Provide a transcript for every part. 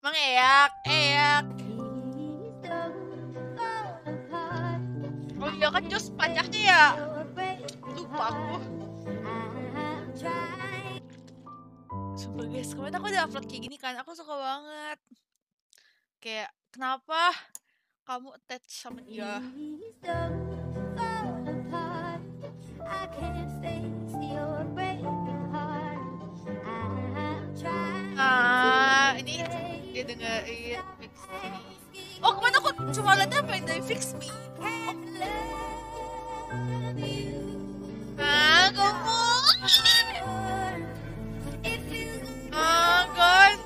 Emang eyak, eyak. Oh iya kan Jos pacarnya ya. Lupa aku. Sumpah guys, kemarin aku udah upload kayak gini kan. Aku suka banget. Kayak, kenapa kamu attach sama dia? Ini dia dengerin Fix Me. Oh, kemana aku cuma liatnya apa yang dari Fix Me. Kamu. Guys,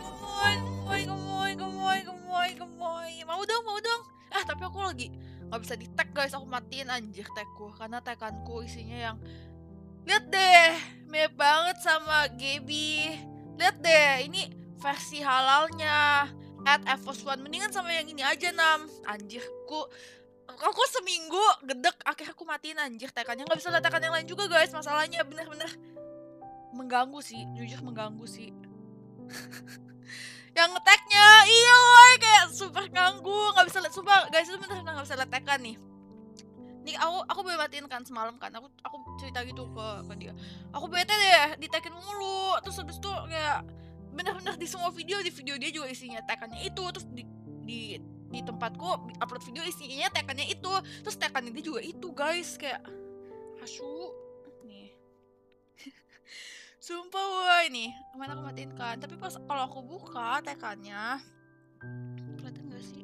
gemoy. Mau dong. Tapi aku lagi nggak bisa di tag guys. Aku matiin anjir tagku karena taganku isinya yang lihat deh, mirip banget sama Gaby. Lihat deh, ini versi halalnya at Evos1. Mendingan sama yang ini aja Nam. Anjir, aku seminggu gedek akhirnya aku matiin anjir tagannya. Nggak bisa lihat tagan yang lain juga guys. Masalahnya bener-bener mengganggu sih, jujur mengganggu sih. Yang ngeteknya iya woy, kayak super ganggu, nggak bisa lihat. Sumpah guys, itu bener-bener nggak bisa lihat tagan nih. Nih aku boleh matiin kan semalam kan, aku cerita gitu ke dia. Aku bete deh ditekin mulu, terus habis itu kayak bener-bener di semua video, di video dia juga isinya tekannya itu, terus di tempatku upload video isinya tekannya itu, terus tekannya dia juga itu guys, kayak asu nih. Sumpah woy, nih kemarin aku matiin kan, tapi pas kalau aku buka tekannya kelihatan gak sih?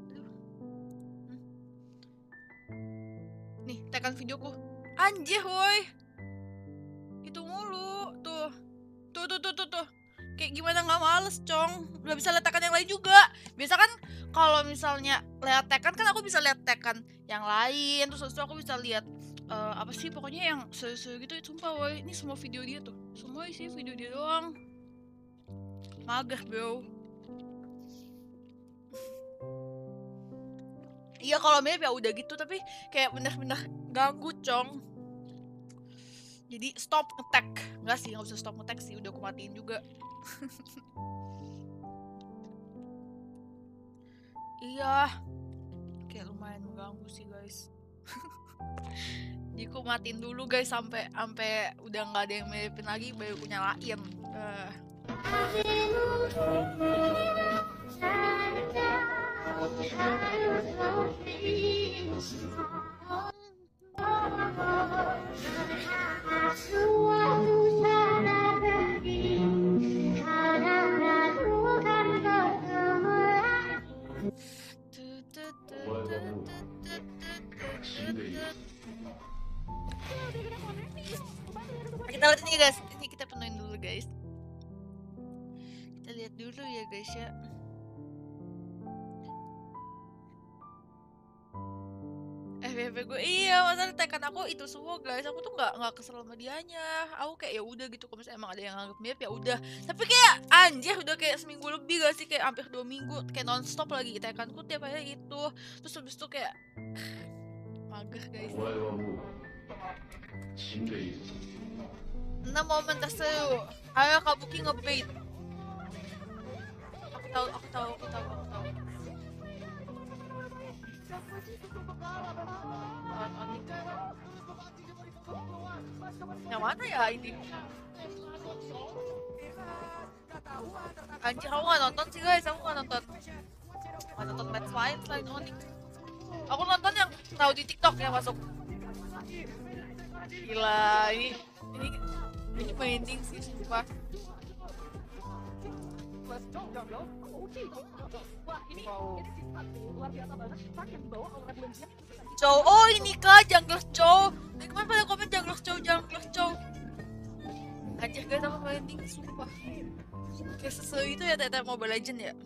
Nih tekan videoku, anjir woy, itu mulu tuh. Kayak gimana nggak males cong, nggak bisa lihat tekan yang lain juga. Biasa kan kalau misalnya lihat tekan kan aku bisa lihat tekan yang lain, terus aku bisa lihat apa sih pokoknya yang seru-seru gitu. Sumpah woy, ini semua video dia tuh, semua isi video dia doang. Mager bro. Iya kalau mirip ya udah gitu, tapi kayak bener-bener ganggu cong. Jadi stop ngetek. Enggak sih, nggak bisa stop ngetek sih, udah aku matiin juga. Iya, kayak lumayan mengganggu sih guys. Jadi aku matiin dulu guys sampai udah nggak ada yang miripin lagi, baru aku nyalain. Kita lihat ini guys, ini kita penuhin dulu guys. Kita lihat dulu ya guys ya. FYP gue iya, masalah tekan aku itu semua guys. Aku tuh nggak kesel sama dianya. Aku kayak ya udah gitu, kalau misalnya emang ada yang anggap mirip ya udah. Tapi kayak anjir udah kayak seminggu lebih gak sih, kayak hampir 2 minggu kayak nonstop lagi tekanku tiap hari itu. Terus habis itu kayak mager guys. 6 momen terseru. Ayo Kabuki ngebait. Aku tahu. Yang mana ya ini? Anjir, aku gak nonton sih guys, aku gak nonton match lain selain Onyx. Aku nonton yang tahu di TikTok yang masuk. Gila, ini merinding sih sumpah. Chow, oh ini kah Jungle Chow. Dari kemarin pada komen Jungle Chow. Anjir guys, aku merinding sumpah. Kayak sesuai itu ya ternyata Mobile Legend ya.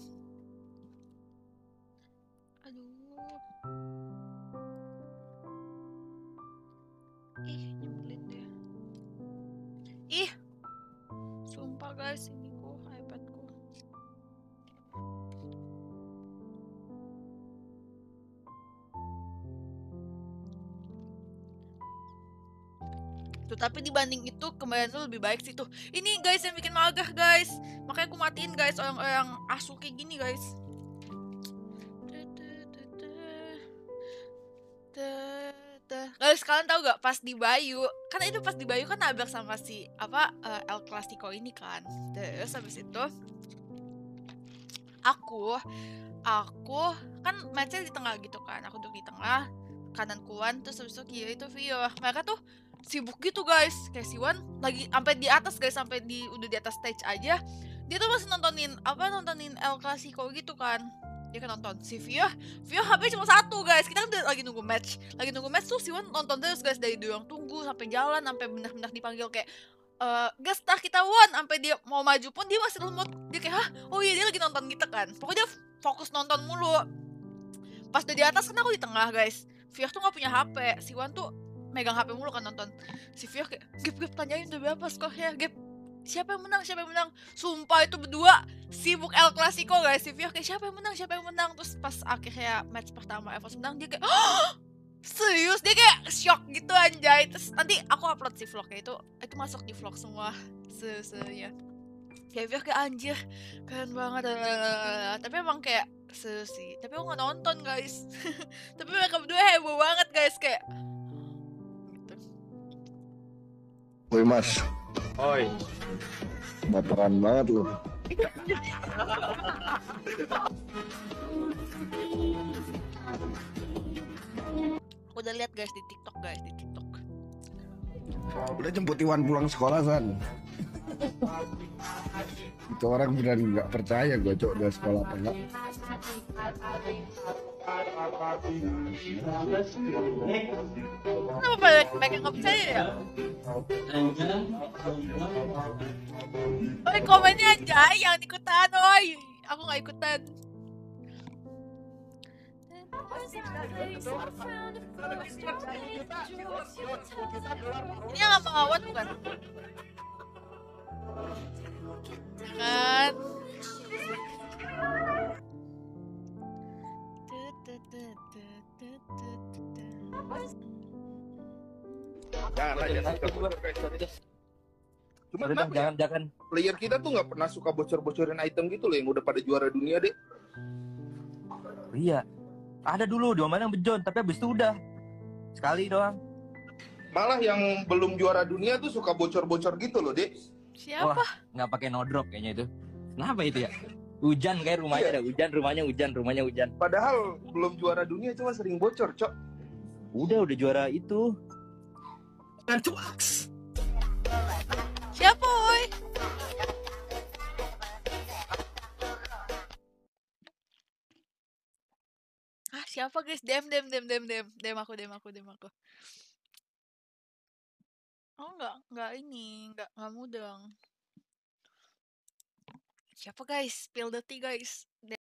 Nyebelin deh. Sumpah guys, ini kok iPadku. Tuh, tapi dibanding itu kemarin tuh lebih baik sih tuh. Ini guys yang bikin mager guys. Makanya aku matiin guys orang asu kayak gini guys. Guys, kalian tahu gak pas di Bayu, kan itu pas di Bayu kan nabrak sama si El Clasico ini kan. Terus habis itu aku kan matchnya di tengah gitu kan. Aku duduk di tengah, kanan Kuan, terus habis itu kiri itu Vio. Mereka tuh sibuk gitu guys. Kayak si Wan lagi sampai di atas guys, sampai udah di atas stage aja. Dia tuh masih nontonin El Clasico gitu kan. Dia kan nonton si Vio HP cuma satu guys. Kita kan lagi nunggu match tuh si Wan nonton terus guys, dari ruang tunggu sampai jalan, sampai benar-benar dipanggil kayak gas kita Wan, sampai dia mau maju pun dia masih lemot. Dia kayak oh iya dia lagi nonton gitu kan. Pokoknya dia fokus nonton mulu. Pas udah di atas kan aku di tengah guys. Vio tuh gak punya HP. Si Wan tuh megang HP mulu kan nonton. Si Vio kayak Gap tanyain udah berapa skornya Gap, siapa yang menang. Sumpah itu berdua sibuk El Clasico guys. Si Vio kayak siapa yang menang. Terus pas akhirnya match pertama Evos menang, dia kayak serius, dia kayak shock gitu anjay. Terus nanti aku upload si vlognya, itu masuk di vlog semua ya. Kayak Vio kayak anjir keren banget. Tapi emang kayak sih, tapi aku gak nonton guys. Tapi mereka berdua heboh banget guys, kayak gitu. Woi mas, Oi, baperan banget lu. Aku udah lihat guys di TikTok Udah jemput Iwan pulang sekolah San. Itu orang beneran nggak percaya gue cok udah sekolah apa enggak. Kenapa banyak yang gak percaya ya? Oi, komennya aja yang ikutan, oi. Aku gak ikutan. Ini yang sama Awan bukan? Kan? jangan. Player kita tuh nggak pernah suka bocor-bocorin item gitu loh yang udah pada juara dunia deh. Iya, ada dulu 2 main yang bejon, tapi habis itu udah sekali doang. Malah yang belum juara dunia tuh suka bocor-bocor gitu loh deh. Siapa? Wah, nggak pakai no drop kayaknya itu. Kenapa itu ya? Hujan kayak rumahnya ada hujan, rumahnya hujan. Padahal belum juara dunia cuma sering bocor, cok. Udah juara itu. Dan cuaks. Siapa, oi? Siapa guys? Dem aku. Oh enggak ini, enggak mudeng. Siapa guys? Spill the tea guys.